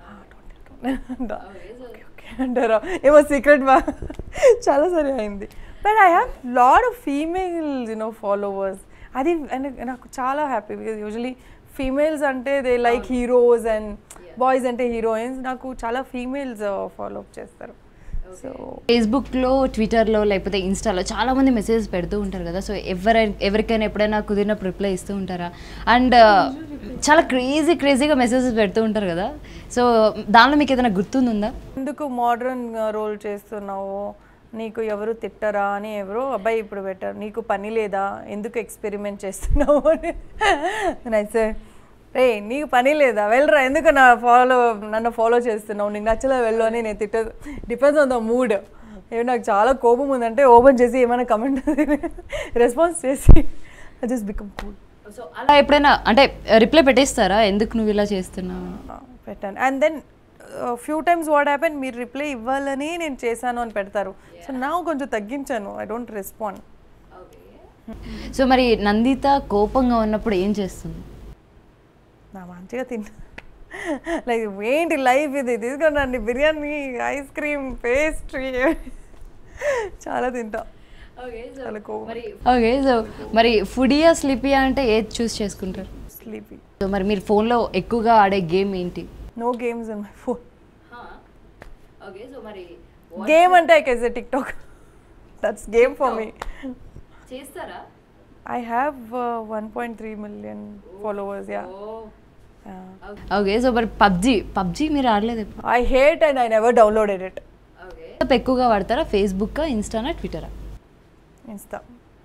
అంటారా ఏమో సీక్రెట్ చాలా సరే అయింది. But I have lot of females followers. అది నాకు చాలా హ్యాపీ, బికాజ్ యూజువలీ ఫీమేల్స్ అంటే they like heroes and boys అంటే హీరోయిన్స్. నాకు చాలా ఫీమేల్స్ ఫాలో అప్ చేస్తారు. సో ఫేస్బుక్లో, ట్విట్టర్లో, లేకపోతే ఇన్స్టాలో చాలామంది మెసేజెస్ పెడుతూ ఉంటారు కదా. సో ఎవరికైనా ఎప్పుడైనా కుదిరినప్పుడు రిప్లై ఇస్తూ ఉంటారా? అండ్ చాలా క్రేజీగా మెసేజెస్ పెడుతూ ఉంటారు కదా. సో దానిలో మీకు ఏదైనా గుర్తుందా? ఎందుకు మోడ్రన్ రోల్ చేస్తున్నావు, నీకు ఎవరు తిట్టరా అని ఎవరో అబ్బాయి ఇప్పుడు పెట్టారు, నీకు పని లేదా, ఎందుకు ఎక్స్పెరిమెంట్ చేస్తున్నావు అని. అయితే రే నీకు పని లేదా, వెళ్ళరా, ఎందుకు నన్ను ఫాలో చేస్తున్నావు, నీకు నచ్చలే వెళ్ళు అని నేను తిట్టదు. Depends on the mood. ఏమి నాకు చాలా కోపం ఉందంటే ఓపెన్ చేసి ఏమైనా కమెంట్ రెస్పాన్స్ చేసి జస్ట్ బికమ్ కూల్. సో అలా ఎప్పుడైనా అంటే రిప్లై పెట్టేస్తారా, ఎందుకు నువ్వు ఇలా చేస్తున్నావు? పెట్టాను. And then few times what happen, మీరు రిప్లై ఇవ్వాలని నేను చేశాను అని పెడతారు. సో నా కొంచెం తగ్గించాను, ఐ డోంట్ రెస్పాండ్. సో మరి నందిత కోపంగా ఉన్నప్పుడు ఏం చేస్తుంది? నా మంచిగా తింటా, లైక్ ఏంటి లైఫ్ ఇది, తీసుకోండి బిర్యానీ, ఐస్ క్రీమ్, పేస్ట్రీ చాలా తింటా. ఓకే సో మరి ఫుడియా స్లీపియా అంటే ఏది చూస్ చేసుకుంటారు? స్లీపీ. సో మరి మీరు ఫోన్లో ఎక్కువగా ఆడే గేమ్ ఏంటి? No games in my phone. Okay so మరి గేమ్ అంటే I can say TikTok. That's game for me. చేస్తారా? I have 1.3 million followers, yeah. Okay so మరి పబ్జీ మీరు ఆడలేదు ఎప్పుడు? I hate and I never downloaded it. Okay ఎక్కువగా వాడతారా Facebook, ఇన్స్టానా, ట్విట్టరా? Insta.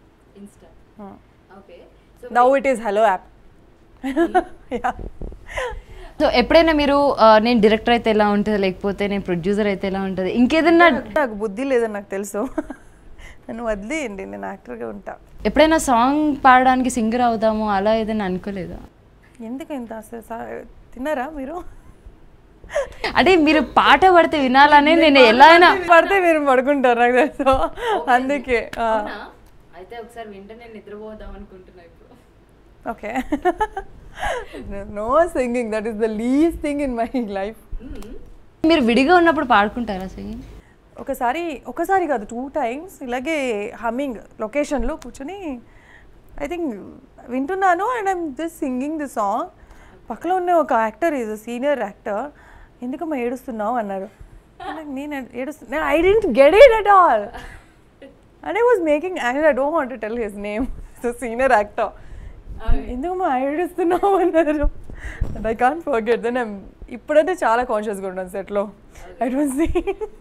Okay Now it is Hello app. Yeah. So ఎప్పుడైనా మీరు నేను డైరెక్టర్ అయితే ఎలా ఉంటుంది, లేకపోతే నేను ప్రొడ్యూసర్ అయితే ఎలా ఉంటుంది, ఇంకేదన్నా నాకు బుద్ధి లేదని నాకు తెలుసు. నన్ను వదిలేయండి, నేను యాక్టర్గా ఉంటా. ఎప్పుడైనా సాంగ్ పాడడానికి సింగర్ అవుదాము అలా ఏదైనా అనుకోలేదా? ఎందుకు ఇంత తిన్నారా మీరు? అంటే మీరు పాట పడితే వినాలని నేను ఎలా అయినా పడితే మీరు పడుకుంటారు నాకు తెలుసు, అందుకే. అయితే ఒకసారి వింటే నేను నిద్రపోదాం అనుకుంటున్నా ఇప్పుడు. Okay. No singing, that is the least thing in my life. మీరు విడిగా ఉన్నప్పుడు పాడుకుంటారా సింగింగ్? ఒకసారి కాదు 2 times ఇలాగే హమ్మింగ్ లొకేషన్లో కూర్చొని ఐ థింక్ వింటున్నాను and I'm just singing the song. పక్కలో ఉన్న ఒక యాక్టర్ ఈజ్ సీనియర్ యాక్టర్, ఎందుకమ్మా ఏడుస్తున్నావు అన్నారు. నేను ఏడుస్తున్నా, I didn't get it at all and I was making and I don't want to tell his name, so senior actor. ఎందుకమ్మా ఏడుస్తున్నావు అన్నారు. And I can't forget. Then ఇప్పుడంటే చాలా కాన్షియస్గా ఉంటాను సెట్లో. I don't see.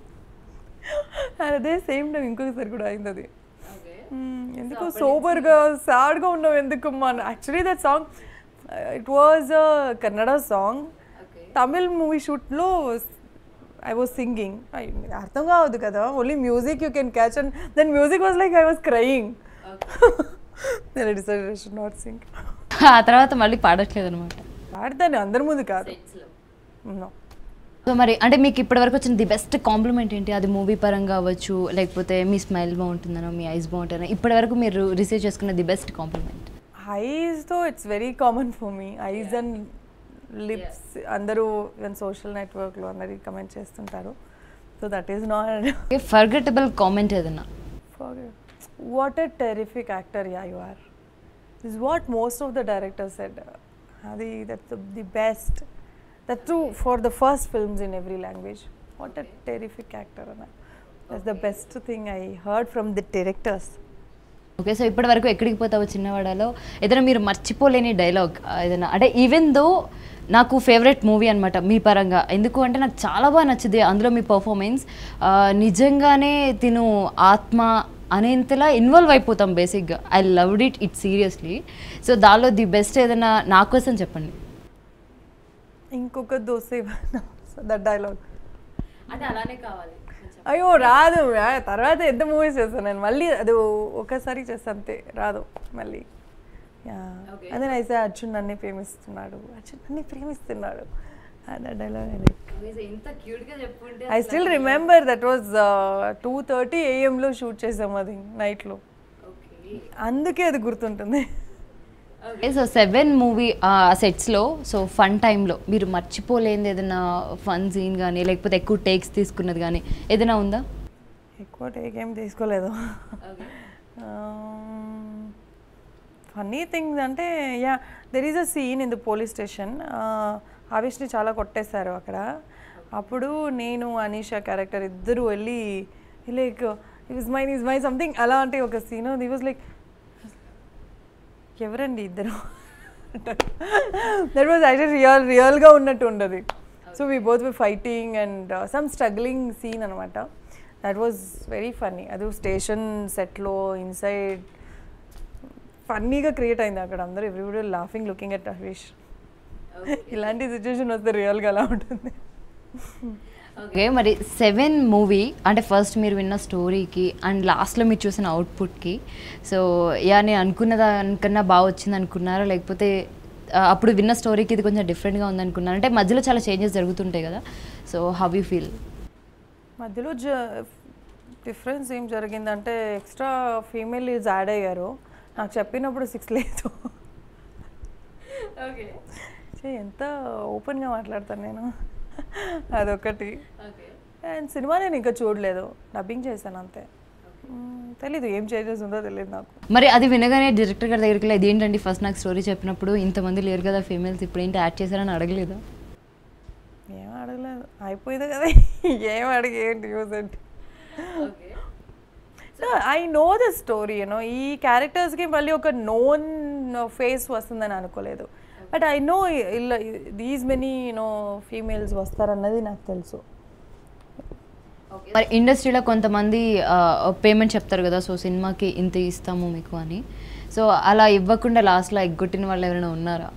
అదే సేమ్ టైం ఇంకొకసారి కూడా అయింది అది. ఎందుకు సోబర్గా సాడ్గా ఉన్నావు ఎందుకు మన. Actually that song it was a Kannada song. Tamil movie షూట్లో ఐ వాజ్ సింగింగ్. అర్థం కావద్దు కదా, only music you can catch and then music was like I was crying. నేను decided I should not sing. ఆ తర్వాత మళ్ళీ పాడట్లేదు అనమాట. పాడతాను అందరి ముందు కాదు. సో మరి అంటే మీకు ఇప్పటివరకు వచ్చిన ది బెస్ట్ కాంప్లిమెంట్ ఏంటి? అది మూవీ పరంగా అవ్వచ్చు, లేకపోతే మీ స్మైల్ బాగుంటుందనో, మీ ఐస్ బాగుంటుందనో, ఇప్పటివరకు మీరు రిసీవ్ చేసుకున్న ది బెస్ట్ కాంప్లిమెంట్? ఐస్తో it's very common for me. Eyes and lips అందరూ ఈవెన్ సోషల్ నెట్వర్క్లో అందరి కమెంట్ చేస్తుంటారు. So that is not forgettable comment ఏదన్నా? What a terrific actor yeah you are is what most of the directors said. అది that's the best. That's true for the first films in every language. What a terrific actor. That's the best thing I heard from the directors. Okay so ఇప్పటి వరకు ఎక్కడికి పోతావో చిన్నవాడలో ఏదైనా మీరు మర్చిపోలేని dialogue ఏదైనా అంటే even though నాకు ఫేవరెట్ మూవీ అనమాట మీ పరంగా, ఎందుకు అంటే నాకు చాలా బాగా నచ్చింది అందులో మీ పర్ఫార్మెన్స్. నిజంగానే తిను ఆత్మ అనేంతలా ఇన్వాల్వ్ అయిపోతాం బేసిక్గా. I loved it seriously. So దానిలో ది బెస్ట్ ఏదైనా నా కోసం చెప్పండి. ఇంకొక దోశ దట్ డైలాగ్ అంటే అలానే కావాలి. అయ్యో రాదు, తర్వాత ఎంత మూవీస్ చేస్తాను నేను, మళ్ళీ అది ఒకసారి చేస్తాను అంతే, రాదు మళ్ళీ. అదే నైసే అర్జున్ నన్ను ప్రేమిస్తున్నాడు, అర్జున్ నన్ను ప్రేమిస్తున్నాడు, that dialogue. I still remember that was 2:30 AM shoot చేసాము అది నైట్లో, అందుకే అది గుర్తుంటుంది. ఓకే సో 7 మూవీ సెట్స్లో సో ఫన్ టైంలో మీరు మర్చిపోలేనిది ఏదైనా ఫన్ సీన్ కానీ లేకపోతే ఎక్కువ టేక్స్ తీసుకున్నది కానీ ఏదైనా ఉందా? ఎక్కువ టేక్ ఏం తీసుకోలేదు. ఫన్నీ థింగ్స్ అంటే yeah there is a scene in the police station. ఆవిష్ని చాలా కొట్టేశారు అక్కడ. అప్పుడు నేను అనీషా క్యారెక్టర్ ఇద్దరు వెళ్ళి లైక్ ఇస్ మై సంథింగ్ అలా అంటే ఒక సీన్ ది వాజ్ లైక్ ఎవరండి ఇద్దరు, దట్ వాజ్ యాక్చువల్లీ రియల్గా ఉన్నట్టు ఉండదు. So we both were fighting and some struggling scene అనమాట. That was very funny. అది స్టేషన్ సెట్లో ఇన్సైడ్ ఫన్నీగా క్రియేట్ అయింది అక్కడ. అందరూ everybody laughing looking at Avish. ఇలాంటి సిచ్యువేషన్ వస్తే రియల్గా అలా ఉంటుంది. ఓకే మరి 7 మూవీ అంటే ఫస్ట్ మీరు విన్న స్టోరీకి అండ్ లాస్ట్లో మీరు చూసిన అవుట్పుట్కి సో యా నేను అనుకున్న దానికన్నా బాగా వచ్చింది అనుకున్నారా, లేకపోతే అప్పుడు విన్న స్టోరీకి ఇది కొంచెం డిఫరెంట్గా ఉందనుకున్నారు? అంటే మధ్యలో చాలా చేంజెస్ జరుగుతుంటాయి కదా, సో హౌ యూ ఫీల్? మధ్యలో డిఫరెన్స్ ఏం జరిగిందంటే ఎక్స్ట్రా ఫీమేల్ లీడ్స్ యాడ్ అయ్యారు. నాకు చెప్పినప్పుడు 6 లేదు. ఓకే ఎంత ఓపెన్గా మాట్లాడతాను నేను, అదొకటి. అండ్ సినిమా నేను ఇంకా చూడలేదు, డబ్బింగ్ చేశాను అంతే. తెలీదు ఏం చేంజెస్ ఉందో తెలియదు నాకు. మరి అది వినగానే డైరెక్టర్ గారి దగ్గరికి ఇది ఏంటండి ఫస్ట్ నాకు స్టోరీ చెప్పినప్పుడు ఇంతమంది లేరు కదా ఫీమేల్స్, ఇప్పుడు ఏంటి యాడ్ చేశారని అడగలేదా? ఏం అడగలేదు, అయిపోయింది కదా. ఏం అడిగి ఏంటి యూజ్ అంటే I know the story you know. ఈ క్యారెక్టర్స్కి మళ్ళీ ఒక నోన్ ఫేస్ వస్తుందని అనుకోలేదు. బట్ ఐ నో ఇలా దీస్ మెనీ యూనో ఫీమేల్స్ వస్తారన్నది నాకు తెలుసు. మరి ఇండస్ట్రీలో కొంతమంది పేమెంట్ చెప్తారు కదా, సో సినిమాకి ఇంత ఇస్తాము మీకు అని, సో అలా ఇవ్వకుండా లాస్ట్లో ఎగ్గొట్టిన వాళ్ళు ఎవరైనా ఉన్నారా?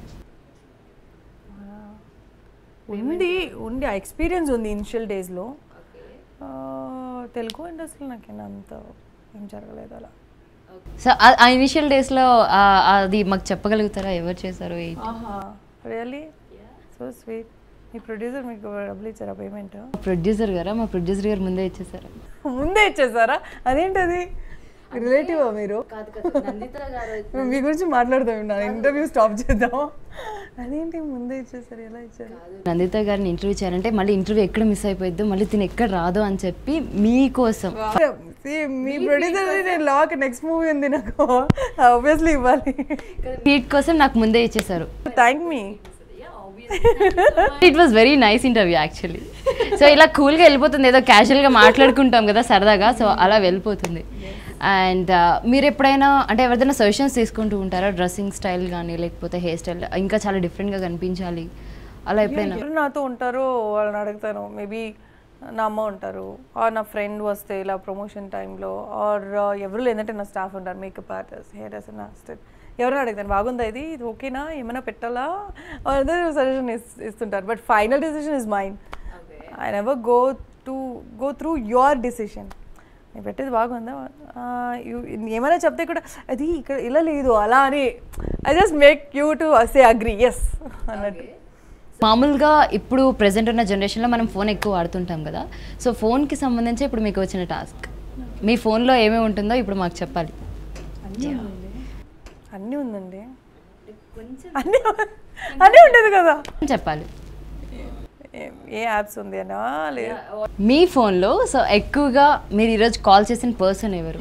ఉంది ఆ ఎక్స్పీరియన్స్ ఉంది ఇనిషియల్ డేస్లో. తెలుగు ఇండస్ట్రీలో నాకేనా అంత ఏం జరగలేదు అలా. సో ఆ ఇనిషియల్ డేస్లో అది మాకు చెప్పగలుగుతారా ఎవరు చేశారు? Really so sweet. మీ ప్రొడ్యూసర్ మీకు డబ్బులు ఇచ్చారా పేమెంట్? ప్రొడ్యూసర్ గారా? మా ప్రొడ్యూసర్ గారు ముందే ఇచ్చేసారా? ముందే ఇచ్చేసారా? అదేంటది రిలేటివా మీరు? మీ గురించి మాట్లాడదాం, నా ఇంటర్వ్యూ స్టాప్ చేద్దాం. అదేంటి ముందే ఇచ్చేసారు, ఎలా ఇచ్చారు? నందిత గారిని ఇంటర్వ్యూ చేయాలంటే మళ్ళీ ఇంటర్వ్యూ ఎక్కడ మిస్ అయిపోయిద్దో, మళ్ళీ తిని ఎక్కడ రాదో అని చెప్పి మీకోసం మీ ప్రొడ్యూసర్ నేను లాక్ నెక్స్ట్ మూవీ ఉంది నాకు ఆబ్వియస్లీ ఇవ్వాలి. వీటి కోసం నాకు ముందే ఇచ్చేసారు. థ్యాంక్ మీ. It was very nice interview actually. So ఇలా కూల్గా వెళ్ళిపోతుంది, ఏదో క్యాజువల్గా మాట్లాడుకుంటాం కదా సరదాగా, సో అలా వెళ్ళిపోతుంది. అండ్ మీరు ఎప్పుడైనా అంటే ఎవరిదైనా సజెషన్స్ తీసుకుంటూ ఉంటారా? డ్రెస్సింగ్ స్టైల్ కానీ లేకపోతే హెయిర్ స్టైల్ ఇంకా చాలా డిఫరెంట్గా కనిపించాలి అలా ఎప్పుడైనా? ఎవరు నాతో ఉంటారో వాళ్ళని అడుగుతాను. మేబీ నా అమ్మ ఉంటారు, ఆర్ నా ఫ్రెండ్ వస్తే ఇలా ప్రమోషన్ టైంలో, ఆర్ ఎవరు లేదంటే నా స్టాఫ్ ఉంటారు, మేకప్ ఆర్టిస్ట్, హెయిర్ ఆర్టిస్ట్, ఎవరైనా అడుగుతాను బాగుందా ఇది ఓకేనా ఏమైనా పెట్టాలా అందరూ సజెషన్ ఇస్తుంటారు. But final decision is mind. I never go through your decision. నేను పెట్టేది బాగుందా ఏమైనా చెప్తే కూడా అది ఇక్కడ ఇలా లేదు అలా అని I just make you to say agree yes అన్నట్టు. మామూలుగా ఇప్పుడు ప్రెజెంట్ ఉన్న జనరేషన్లో మనం ఫోన్ ఎక్కువ వాడుతుంటాం కదా, సో ఫోన్కి సంబంధించి ఇప్పుడు మీకు వచ్చిన టాస్క్, మీ ఫోన్లో ఏమేమి ఉంటుందో ఇప్పుడు మాకు చెప్పాలి. అన్నీ ఉందండి, అన్నీ ఉంటుంది కదా చెప్పాలి. ఏ యాప్స్ ఉంది అనా లేదు మీ ఫోన్లో? సో ఎక్కువగా మీరు ఈరోజు కాల్ చేసిన పర్సన్ ఎవరు?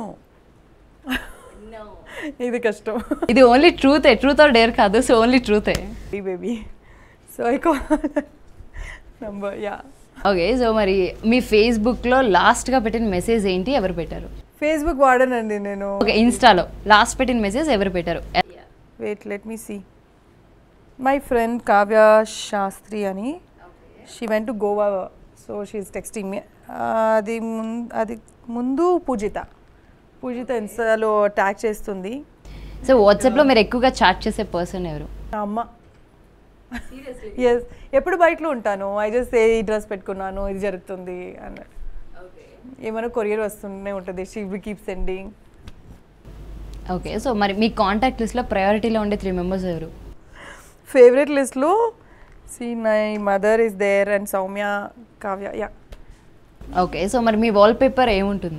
ఇది కష్టం, ఇది ఓన్లీ ట్రూతే, ట్రూత్ ఆర్ డేర్ కాదు, సో ఓన్లీ ట్రూతే. Baby so I call number yeah. Okay, so మరి మీ ఫేస్బుక్లో లాస్ట్గా పెట్టిన మెసేజ్ ఏంటి, ఎవరు పెట్టారు? ఫేస్బుక్ వాడనండి నేను. ఓకే, ఇన్స్టాలో లాస్ట్ పెట్టిన మెసేజ్ ఎవరు పెట్టారు? Wait let me see. My friend Kavya Shastri అని, she went to Goa, so she is texting me. అది ముందు పూజిత ఇన్స్టాలో ట్యాగ్ చేస్తుంది. సో వాట్సాప్లో మీరు ఎక్కువగా చాట్ చేసే పర్సన్ ఎవరు? నా అమ్మ. ఎస్, ఎప్పుడు బయటలో ఉంటాను, ఐ జస్ట్ ఈ డ్రెస్ పెట్టుకున్నాను ఇది జరుగుతుంది అన్నట్టు, ఏమైనా కొరియర్ వస్తూనే ఉంటుంది, she will keep sending. Okay, so మరి మీ కాంటాక్ట్ లిస్ట్లో ప్రయారిటీలో ఉండే 3 మెంబర్స్ ఎవరు? ఫేవరెట్ లిస్ట్లో my mother is there and Soumya, Kavya. Yeah. Okay, so మరి మీ వాల్పేపర్ ఏముంటుంది?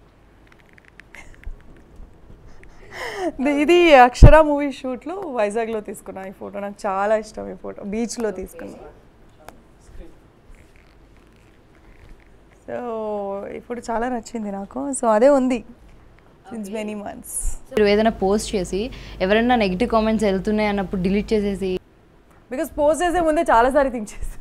ఇది అక్షర మూవీ షూట్లో వైజాగ్లో తీసుకున్నా ఈ ఫోటో, నాకు చాలా ఇష్టం ఈ ఫోటో, బీచ్లో తీసుకున్నా. సో ఇప్పుడు చాలా నచ్చింది నాకు, సో అదే ఉంది సిన్స్ మెనీ మంత్స్. మీరు ఏదైనా పోస్ట్ చేసి ఎవరైనా నెగిటివ్ కామెంట్స్ వెళ్తున్నాయి అన్నప్పుడు డిలీట్ చేసేసి? బికాస్ పోస్ట్ చేసే ముందే చాలాసారి థింక్ చేస్తాను,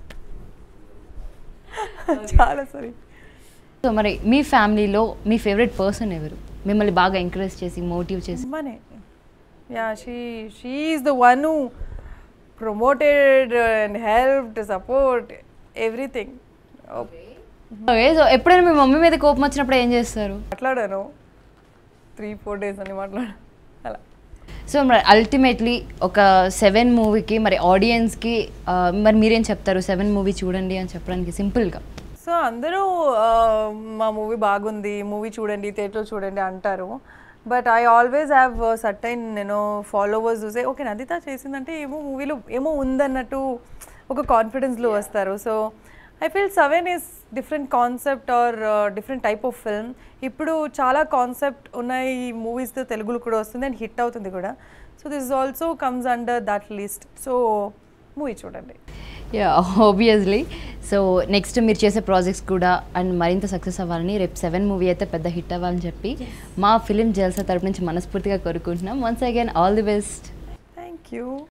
చాలాసారి. సో మరి మీ ఫ్యామిలీలో మీ ఫేవరెట్ పర్సన్ ఎవరు, మిమ్మల్ని బాగా ఎంకరేజ్ చేసి మోటివ్ చేసి? అమ్మనే. Yeah, she is the one who promoted and helped, support everything. Okay, so ఎప్పుడైనా మీ మమ్మీ మీద కోపం వచ్చినప్పుడు ఏం చేస్తారు? మాట్లాడాను 3-4 days అని మాట్లాడాను అలా. సో మరి అల్టిమేట్లీ ఒక 7 మూవీకి మరి ఆడియన్స్కి మరి మీరేం చెప్తారు? 7 మూవీ చూడండి అని చెప్పడానికి సింపుల్గా. సో అందరూ మా మూవీ బాగుంది, మూవీ చూడండి, థియేటర్లో చూడండి అంటారు. But I always have certain followers చూసే ఓకే నందిత చేసిందంటే ఏమో మూవీలో ఏమో ఉందన్నట్టు ఒక కాన్ఫిడెన్స్లో వస్తారు. So I feel 7 is different concept or different type of film. ఇప్పుడు చాలా కాన్సెప్ట్ ఉన్నాయి ఈ మూవీస్తో, తెలుగులో కూడా వస్తుంది అండ్ హిట్ అవుతుంది కూడా. So this also comes under that list. So movie చూడండి. Yeah obviously. సో నెక్స్ట్ మీరు చేసే ప్రాజెక్ట్స్ కూడా అండ్ మరింత సక్సెస్ అవ్వాలని, రేపు 7 మూవీ అయితే పెద్ద హిట్ అవ్వాలని చెప్పి మా ఫిలిం జల్సా తరపు నుంచి మనస్ఫూర్తిగా కోరుకుంటున్నాం. Once again all the best. Thank you.